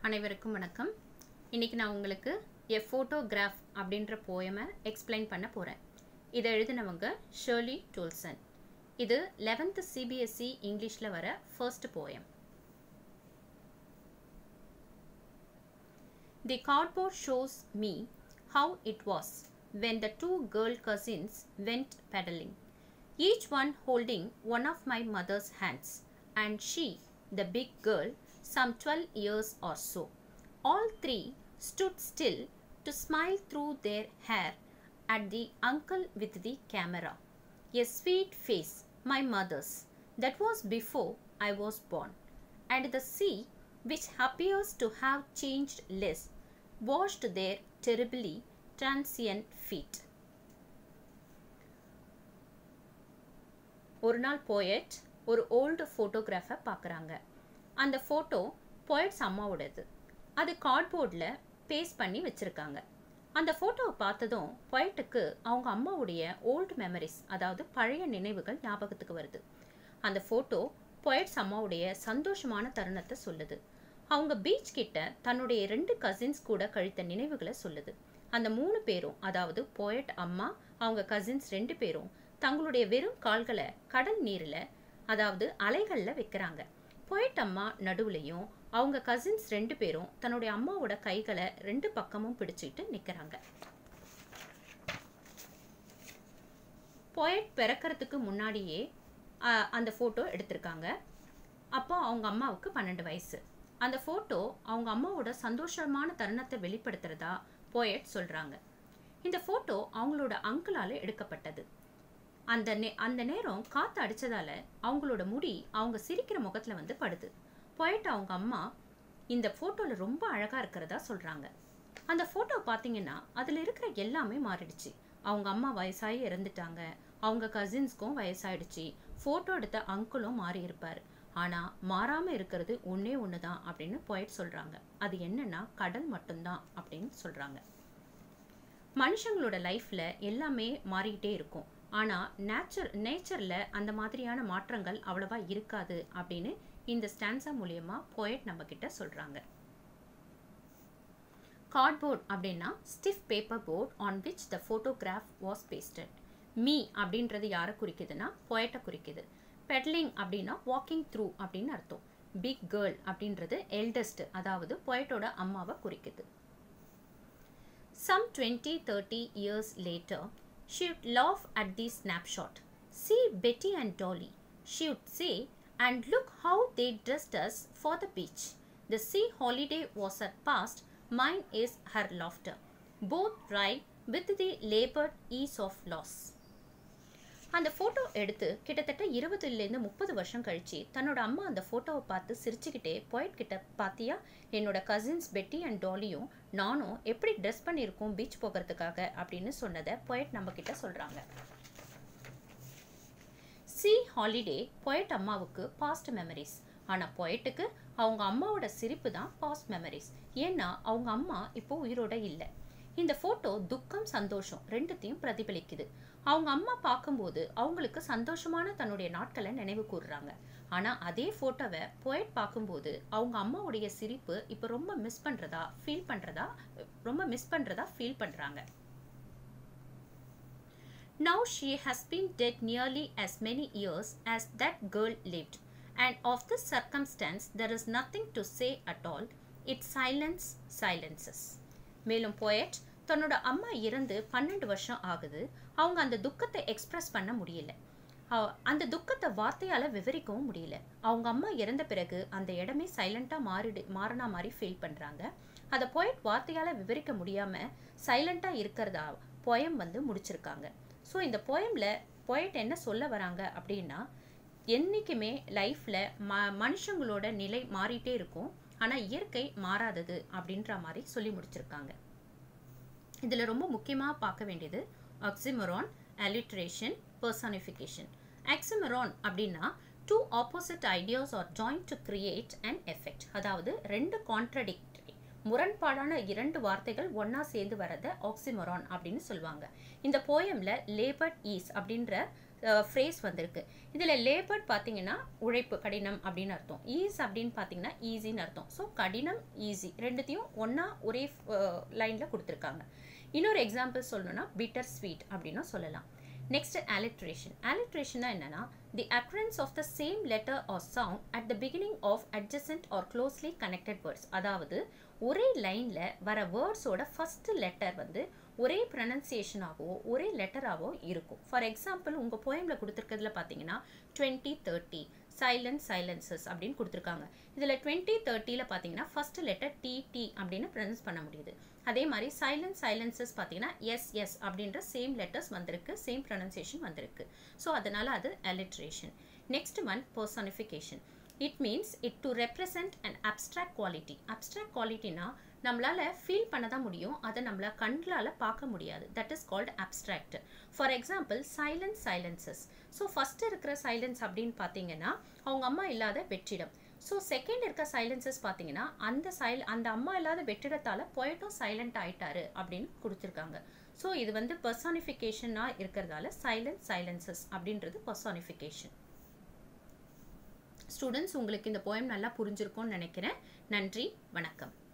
அனைவருக்கும் வணக்கம். இன்னைக்கு நான் உங்களுக்கு A Photograph அப்படின்ற போயமை எக்ஸ்பிளைன் பண்ண போகிறேன். இதை எழுதினவங்க ஷர்லி டோல்சன். இது 11th CBSE இங்கிலீஷில் வர first poem. The cardboard shows me how it was when the two girl cousins went pedaling, each one holding one of my mother's hands, and she, the big girl, some 12 years or so. All three stood still to smile through their hair at the uncle with the camera. A sweet face, my mother's, that was before I was born, and the sea, which appears to have changed less, washed their terribly transient feet. ஒரு நாள் poet ஒரு old ஃபோட்டோகிராஃபை பார்க்குறாங்க. அந்த photo poets அம்மாவோடது. அது கார்ட்போர்டில் paste பண்ணி வச்சுருக்காங்க. அந்த ஃபோட்டோவை பார்த்ததும் போயட்டுக்கு அவங்க அம்மாவுடைய ஓல்டு மெமரிஸ், அதாவது பழைய நினைவுகள் ஞாபகத்துக்கு வருது. அந்த ஃபோட்டோ போயட்ஸ் அம்மாவுடைய சந்தோஷமான தருணத்தை சொல்லுது. அவங்க பீச் கிட்ட தன்னுடைய 2 கசின்ஸ் கூட கழித்த நினைவுகளை சொல்லுது. அந்த 3 பேரும், அதாவது போயட் அம்மா, அவங்க கசின்ஸ் 2 பேரும் தங்களுடைய வெறும் கால்களை கடல் நீரில், அதாவது அலைகளில் வைக்கிறாங்க. போயட் அம்மா நடுவுலையும் அவங்க கசின்ஸ் 2 பேரும் தன்னுடைய அம்மாவோட கைகளை 2 பக்கமும் பிடிச்சிட்டு நிற்கிறாங்க. போயட் பிறக்கிறதுக்கு முன்னாடியே அந்த ஃபோட்டோ எடுத்திருக்காங்க. அப்போ அவங்க அம்மாவுக்கு 12 வயசு. அந்த ஃபோட்டோ அவங்க அம்மாவோட சந்தோஷமான தருணத்தை வெளிப்படுத்துறதா போயட் சொல்கிறாங்க. இந்த ஃபோட்டோ அவங்களோட அங்கிளால் எடுக்கப்பட்டது. அந்த நேரம் காற்று அடித்ததால் அவங்களோட முடி அவங்க சிரிக்கிற முகத்தில் வந்து படுது. போயிட்டு அவங்க அம்மா இந்த ஃபோட்டோவில் ரொம்ப அழகாக இருக்கிறதா சொல்கிறாங்க. அந்த ஃபோட்டோ பார்த்தீங்கன்னா அதில் இருக்கிற எல்லாமே மாறிடுச்சு. அவங்க அம்மா வயசாகி இறந்துட்டாங்க. அவங்க கசின்ஸ்க்கும் வயசாயிடுச்சு. ஃபோட்டோ எடுத்த அங்கிளும் மாறி இருப்பார். ஆனால் மாறாமல் இருக்கிறது ஒன்றே ஒன்று தான் அப்படின்னு போயிட்டு சொல்கிறாங்க. அது என்னன்னா கடல் மட்டும்தான் அப்படின்னு சொல்கிறாங்க. மனுஷங்களோட லைஃப்பில் எல்லாமே மாறிக்கிட்டே இருக்கும். ஆனால் நேச்சரில் அந்த மாதிரியான மாற்றங்கள் அவ்வளவா இருக்காது அப்படின்னு இந்த ஸ்டான்ஸா மூலியமா போயட் நம்ம கிட்ட சொல்கிறாங்க. கார்ட்போர்ட் அப்படின்னா stiff paper board on which the photograph was pasted. Me அப்படின்றது யாரை குறிக்குதுன்னா போயட்டை குறிக்குது. பெட்லிங் அப்படின்னா வாக்கிங் த்ரூ அப்படின்னு அர்த்தம். பிக் கேர்ள் அப்படின்றது எல்டஸ்ட், அதாவது போயட்டோட அம்மாவை குறிக்குது. Some 20-30 years later, she would laugh at the snapshot. See Betty and Dolly, she would say, and look how they dressed us for the beach. The sea holiday was her past, mine is her laughter. Both ride with the labored ease of loss. அந்த photo எடுத்து கிட்டத்தட்ட 20லேருந்து 30 வருஷம் கழிச்சு தன்னோட அம்மா அந்த ஃபோட்டோவை பார்த்து சிரிச்சுக்கிட்டே போயட் கிட்ட, பார்த்தியா என்னோட கசின்ஸ் பெட்டி அண்ட் டாலியும் நானும் எப்படி ட்ரெஸ் பண்ணியிருக்கோம் பீச் போகிறதுக்காக அப்படின்னு சொன்னதை போயட் நம்ம கிட்ட சொல்கிறாங்க. சி ஹாலிடே போயட் அம்மாவுக்கு பாஸ்ட் மெமரிஸ். ஆனால் போயட்டுக்கு அவங்க அம்மாவோட சிரிப்பு தான் பாஸ்ட் மெமரிஸ். ஏன்னா அவங்க அம்மா இப்போ உயிரோட இல்லை. இந்த ஃபோட்டோ துக்கம் சந்தோஷம் ரெண்டுத்தையும் பிரதிபலிக்குது. அவங்க அம்மா பார்க்கும்போது அவங்களுக்கு சந்தோஷமான தன்னுடைய நாட்களை நினைவு கூறுறாங்க. ஆனால் அதே ஃபோட்டோவை போயட் பார்க்கும்போது அவங்க அம்மாவுடைய சிரிப்பு இப்போ ரொம்ப மிஸ் பண்ணுறதா ஃபீல் பண்ணுறாங்க. Now she has been dead nearly as many years as that girl lived, and of this circumstance there is nothing to say at all. Its silence silences. மேலும் போயட் தன்னோட அம்மா இறந்து 12 வருஷம் ஆகுது. அவங்க அந்த துக்கத்தை எக்ஸ்பிரஸ் பண்ண முடியல. அந்த துக்கத்தை வார்த்தையால் விவரிக்கவும் முடியல. அவங்க அம்மா இறந்த பிறகு அந்த இடமே சைலண்ட்டாக மாறினா மாதிரி ஃபீல் பண்ணுறாங்க. அதை போயட் வார்த்தையால் விவரிக்க முடியாமல் சைலண்ட்டாக இருக்கிறதா போயம் வந்து முடிச்சிருக்காங்க. ஸோ இந்த போயமில் போயட் என்ன சொல்ல வராங்க அப்படின்னா, என்றைக்குமே லைஃப்பில் மனுஷங்களோட நிலை மாறிட்டே இருக்கும், ஆனால் இயற்கை மாறாதது அப்படின்ற மாதிரி சொல்லி முடிச்சிருக்காங்க. இதில் ரொம்ப முக்கியமாக பார்க்க வேண்டியது ஆக்சிமோரான், alliteration, personification. ஆக்சிமோரான் அப்படின்னா two opposite ideas are joined to create an effect. அதாவது 2 கான்ட்ரடிக்டரி, முரண்பாடான 2 வார்த்தைகள் ஒன்றா சேர்ந்து வரத ஆக்சிமோரான் அப்படின்னு சொல்லுவாங்க. இந்த போயமில் லேபர்ட் ஈஸ் அப்படின்ற ஃப்ரேஸ் வந்திருக்கு. இதில் லேபர்ட் பார்த்தீங்கன்னா உழைப்பு கடினம் அப்படின்னு அர்த்தம். ஈஸ் அப்படின்னு பார்த்தீங்கன்னா ஈஸின்னு அர்த்தம். ஸோ கடினம் ஈஸி ரெண்டுத்தையும் ஒன்றா ஒரே லைனில் கொடுத்துருக்காங்க. இன்னொரு எக்ஸாம்பிள் சொல்லணும்னா பிட்டர் ஸ்வீட் அப்படின்னு சொல்லலாம். Next alliteration. alliteration என்னன்னா the occurrence of the same letter or sound at the beginning of adjacent or closely connected words. அதாவது ஒரே லைன்ல வர வேர்ட்ஸோட ஃபர்ஸ்ட் லெட்டர் வந்து ஒரே ப்ரொனன்சியேஷனாகவோ ஒரே லெட்டராகவோ இருக்கும். ஃபார் எக்ஸாம்பிள் உங்கள் போயமில் கொடுத்துருக்கிறதுல பார்த்தீங்கன்னா 2030 சைலன்ஸ் சைலன்சஸ் அப்படின்னு கொடுத்துருக்காங்க. இதில் 2030ல் பார்த்தீங்கன்னா ஃபர்ஸ்ட் லெட்டர் டி அப்படின்னு ப்ரொனன்ஸ் பண்ண முடியுது. அதே மாதிரி சைலன்ஸ் சைலன்சஸ் பார்த்தீங்கன்னா எஸ் அப்படின்ற சேம் லெட்டர்ஸ் வந்திருக்கு, சேம் ப்ரொனன்சியேஷன் வந்திருக்கு. ஸோ அதனால அது alliteration. Next one personification. It means it to represent an abstract quality. Abstract qualityனா நம்மளால ஃபீல் பண்ண தான் முடியும், அதை நம்மள கண்களால் பார்க்க முடியாது. That is called abstract. For example silence silences. So first இருக்கிற சைலன்ஸ் அப்படின்னு பார்த்தீங்கன்னா அவங்க அம்மா இல்லாத வெற்றிடம். ஸோ செகண்ட் இருக்க சைலன்சஸ் பார்த்தீங்கன்னா அந்த அம்மா இல்லாத வெற்றிடத்தால் போய்ட்டும் சைலண்ட் ஆயிட்டாரு அப்படின்னு கொடுத்துருக்காங்க. ஸோ இது வந்து பர்சானிஃபிகேஷனாக இருக்கிறதால சைலன்ஸ் சைலன்சஸ் அப்படின்றது பர்சானிஃபிகேஷன். ஸ்டூடெண்ட்ஸ் உங்களுக்கு இந்த போயம் நல்லா புரிஞ்சிருக்கும்னு நினைக்கிறேன். நன்றி, வணக்கம்.